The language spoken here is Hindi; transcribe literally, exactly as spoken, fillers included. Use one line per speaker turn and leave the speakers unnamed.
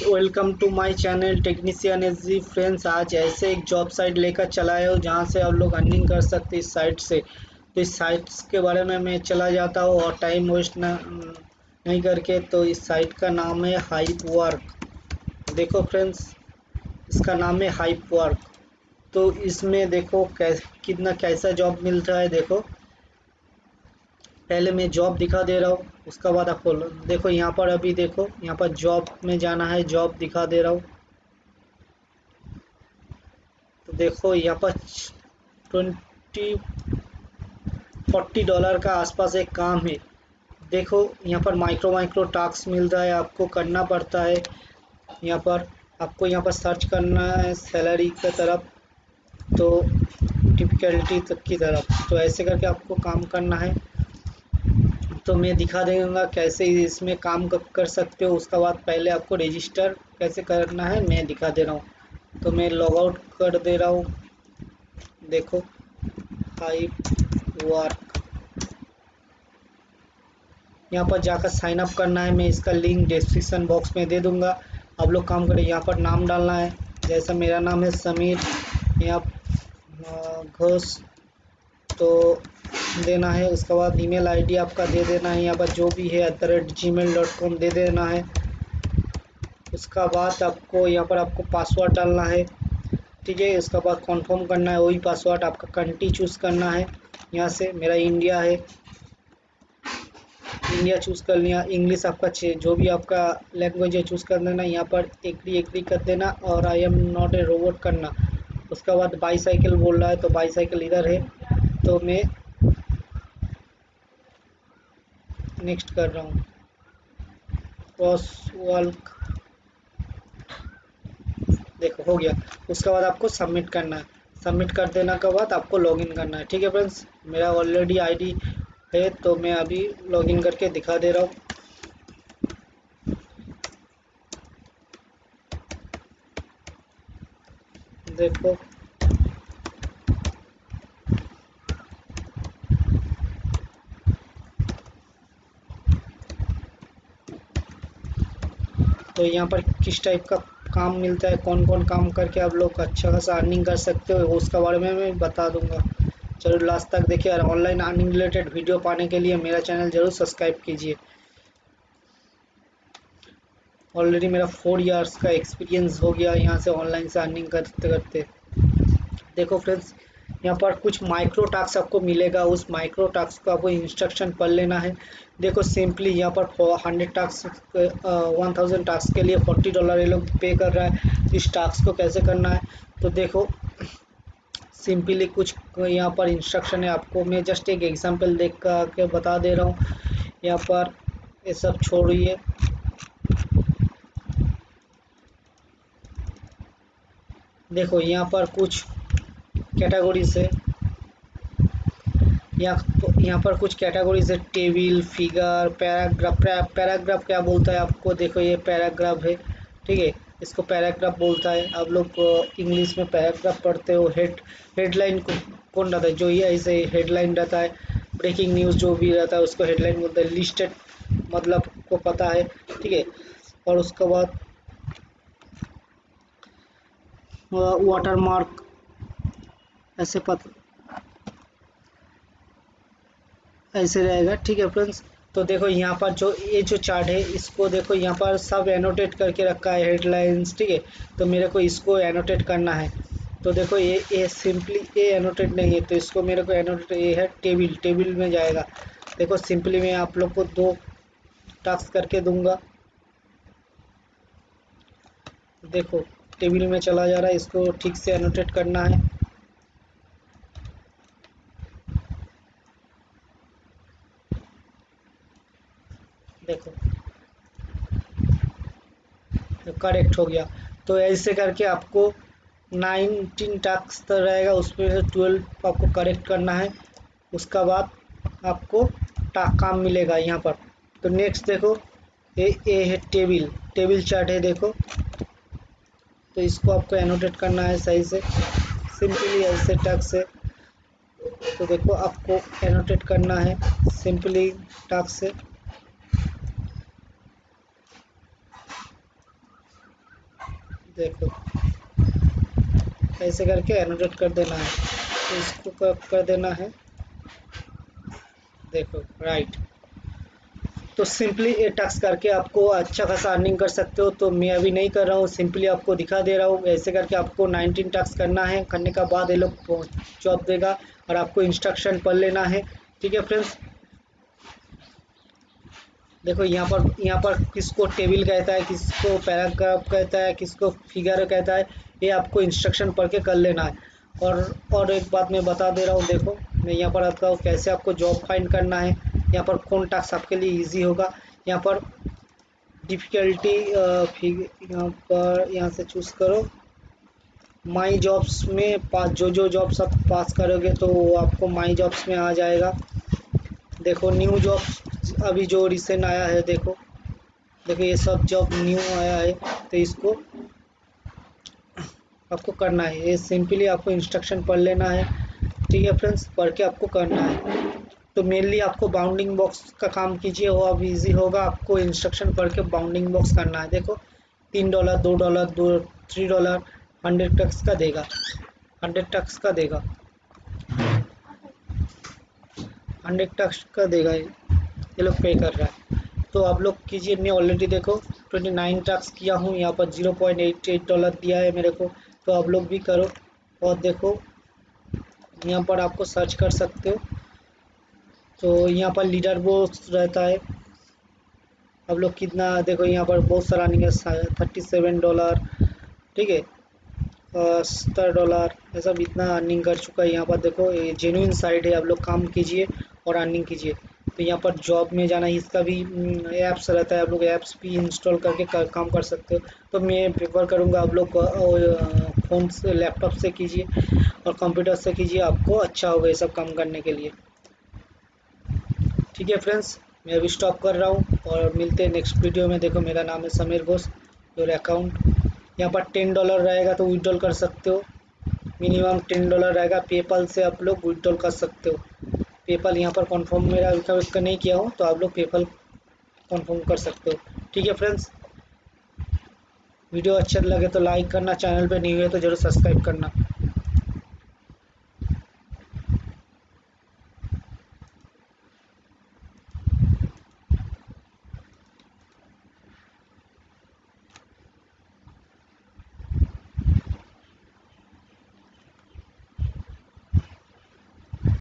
Welcome to my channel technician S G. Friends, आज ऐसे एक जॉब साइट लेकर चला है जहां से आप लोग अर्निंग कर सकते हैं इस साइट से। तो इस साइट्स के बारे में मैं चला जाता हूँ और टाइम वेस्ट ना नहीं करके। तो इस साइट का नाम है हाइपवर्क। देखो फ्रेंड्स, इसका नाम है हाइपवर्क। तो इसमें देखो कै कितना कैसा जॉब मिल रहा है। देखो, पहले मैं जॉब दिखा दे रहा हूँ, उसका बाद आपको देखो यहाँ पर, अभी देखो यहाँ पर जॉब में जाना है, जॉब दिखा दे रहा हूँ। तो देखो यहाँ पर ट्वेंटी फोर्टी डॉलर का आसपास एक काम है। देखो यहाँ पर माइक्रो माइक्रो टास्क मिल रहा है, आपको करना पड़ता है। यहाँ पर आपको यहाँ पर सर्च करना है सैलरी की तरफ, तो डिफ़िकल्टी तक की तरफ, तो ऐसे करके आपको काम करना है। तो मैं दिखा दूँगा कैसे इसमें काम कर सकते हो। उसका बाद पहले आपको रजिस्टर कैसे करना है मैं दिखा दे रहा हूँ। तो मैं लॉग आउट कर दे रहा हूँ। देखो हाइपवर्क, यहाँ पर जाकर साइन अप करना है। मैं इसका लिंक डिस्क्रिप्शन बॉक्स में दे दूँगा। आप लोग काम करें, यहाँ पर नाम डालना है, जैसा मेरा नाम है समीर, यहाँ घोष तो देना है। उसके बाद ईमेल आईडी आपका दे देना है, यहाँ पर जो भी है at the rate gmail dot com दे देना है। उसका बाद आपको यहाँ पर आपको पासवर्ड डालना है, ठीक है। उसके बाद कंफर्म करना है, वही पासवर्ड। आपका कंट्री चूज़ करना है, यहाँ से मेरा इंडिया है, इंडिया चूज़ कर लिया। इंग्लिश आपका जो भी आपका लैंग्वेज है चूज़ कर देना, यहाँ पर एग्री एग्री कर देना और I am not a robot करना। उसके बाद बाईसाइकिल बोल रहा है, तो बाईसाइकिल इधर है, तो मैं नेक्स्ट कर रहा हूँ। क्रॉस वॉल्क, देखो हो गया। उसके बाद आपको सबमिट करना है। सबमिट कर देने के बाद आपको लॉगिन करना है, ठीक है फ्रेंड्स। मेरा ऑलरेडी आईडी है, तो मैं अभी लॉगिन करके दिखा दे रहा हूँ। देखो तो यहाँ पर किस टाइप का काम मिलता है, कौन कौन काम करके आप लोग अच्छा खासा अर्निंग कर सकते हो, उसका बारे में मैं बता दूंगा। चलो लास्ट तक देखिए, और ऑनलाइन अर्निंग रिलेटेड वीडियो पाने के लिए मेरा चैनल जरूर सब्सक्राइब कीजिए। ऑलरेडी मेरा फोर इयर्स का एक्सपीरियंस हो गया यहाँ से ऑनलाइन से अर्निंग करते करते। देखो फ्रेंड्स, यहाँ पर कुछ माइक्रो टास्क आपको मिलेगा, उस माइक्रो टास्क को आपको इंस्ट्रक्शन पढ़ लेना है। देखो सिंपली यहाँ पर hundred task one thousand task के लिए फोर्टी डॉलर ये लोग पे कर रहा है। इस टास्क को कैसे करना है, तो देखो सिंपली कुछ यहाँ पर इंस्ट्रक्शन है। आपको मैं जस्ट एक एग्जांपल देख के बता दे रहा हूँ। यहाँ पर ये सब छोड़िए, देखो यहाँ पर कुछ कैटेगरीज है। यहाँ यहाँ पर कुछ कैटेगरीज है, टेबल, फिगर, पैराग्राफ। पैराग्राफ क्या बोलता है आपको, देखो ये पैराग्राफ है, ठीक है, इसको पैराग्राफ बोलता है। आप लोग इंग्लिश में पैराग्राफ पढ़ते हो। हेड हेडलाइन को कौन रहता है, जो ये ऐसे हेडलाइन रहता है, ब्रेकिंग न्यूज़ जो भी रहता है उसको हेडलाइन बोलते हैं। लिस्टेड मतलब को पता है, ठीक है। और उसके बाद वाटर मार्क, ऐसे पता ऐसे रहेगा, ठीक है फ्रेंड्स। तो देखो यहाँ पर जो ये जो चार्ट है, इसको देखो यहाँ पर सब एनोटेट करके रखा है, हेडलाइंस, ठीक है। तो मेरे को इसको एनोटेट करना है। तो देखो ये ये सिंपली ये एनोटेट नहीं है, तो इसको मेरे को एनोटेट, ये है टेबल, टेबल में जाएगा। देखो सिंपली मैं आप लोग को दो टास्क करके दूंगा। देखो टेबल में चला जा रहा है, इसको ठीक से एनोटेट करना है। देखो करेक्ट हो गया। तो ऐसे करके आपको नाइनटीन टास्क तो रहेगा, उसमें से ट्वेल्व आपको करेक्ट करना है। उसका बाद आपको टा काम मिलेगा यहाँ पर। तो नेक्स्ट देखो, ये ये है टेबल, टेबल चार्ट है, देखो। तो इसको आपको एनोटेट करना है सही से, सिंपली ऐसे टास्क से। तो देखो आपको एनोटेट करना है सिंपली टास्क से। देखो ऐसे करके एनोटेट कर देना है, तो इसको कर, कर देना है। देखो राइट। तो सिंपली ये टैक्स करके आपको अच्छा खासा अर्निंग कर सकते हो। तो मैं अभी नहीं कर रहा हूँ, सिंपली आपको दिखा दे रहा हूँ। ऐसे करके आपको नाइनटीन टैक्स करना है, करने का बाद ये लोग जॉब देगा और आपको इंस्ट्रक्शन पढ़ लेना है। ठीक है फ्रेंड्स, देखो यहाँ पर यहाँ पर किसको टेबल कहता है, किसको पैराग्राफ कहता है, किसको फिगर कहता है, ये आपको इंस्ट्रक्शन पढ़ के कर लेना है। और और एक बात मैं बता दे रहा हूँ, देखो मैं यहाँ पर आता हूँ कैसे आपको जॉब फाइंड करना है। यहाँ पर कौन टास्क आपके लिए इजी होगा, यहाँ पर डिफ़िकल्टी यहाँ पर यहाँ से चूज़ करो। माई जॉब्स में पास जो जो जॉब्स आप पास करोगे तो वो आपको माई जॉब्स में आ जाएगा। देखो न्यू जॉब्स अभी जो रिसेंट आया है, देखो देखो ये सब जॉब न्यू आया है, तो इसको आपको करना है। ये सिंपली आपको इंस्ट्रक्शन पढ़ लेना है। ठीक है फ्रेंड्स, पढ़ के आपको करना है। तो मेनली आपको बाउंडिंग बॉक्स का काम कीजिए, वो अब इजी होगा। आपको इंस्ट्रक्शन पढ़ के बाउंडिंग बॉक्स करना है। देखो तीन डॉलर दो डॉलर दो थ्री डॉलर हंड्रेड टक्स का देगा, हंड्रेड टक्स का देगा, हंड्रेड टक्स का देगा, ये लोग पे कर रहा है। तो आप लोग कीजिए। मैं ऑलरेडी देखो ट्वेंटी नाइन टक्स किया हूँ, यहाँ पर zero point eight eight dollar दिया है मेरे को। तो आप लोग भी करो। और देखो यहाँ पर आपको सर्च कर सकते हो, तो यहाँ पर लीडर बोर्ड रहता है। आप लोग कितना, देखो यहाँ पर बहुत सारा नहीं है, थर्टी सेवन डॉलर, ठीक है, सत्तर डॉलर, ऐसा भी इतना अर्निंग कर चुका है। यहाँ पर देखो ये जेन्युइन साइट है, आप लोग काम कीजिए और अर्निंग कीजिए। तो यहाँ पर जॉब में जाना, इसका भी ऐप्स रहता है, आप लोग ऐप्स भी इंस्टॉल करके कर, काम कर सकते हो। तो मैं प्रेफर करूँगा आप लोग फ़ोन से लैपटॉप से कीजिए और कंप्यूटर से कीजिए, आपको अच्छा होगा ये सब काम करने के लिए। ठीक है फ्रेंड्स, मैं अभी स्टॉप कर रहा हूँ और मिलते हैं नेक्स्ट वीडियो में। देखो मेरा नाम है समीर घोष, योर अकाउंट। यहाँ पर टेन डॉलर रहेगा तो विड्रॉल कर सकते हो, मिनिमम टेन डॉलर रहेगा। पेपल से आप लोग विड्रॉल कर सकते हो। पेपल यहाँ पर कन्फर्म मेरा अभी इसका नहीं किया हूँ, तो आप लोग पेपल कन्फर्म कर सकते हो। ठीक है फ्रेंड्स, वीडियो अच्छा लगे तो लाइक करना, चैनल पे न्यू है तो जरूर सब्सक्राइब करना।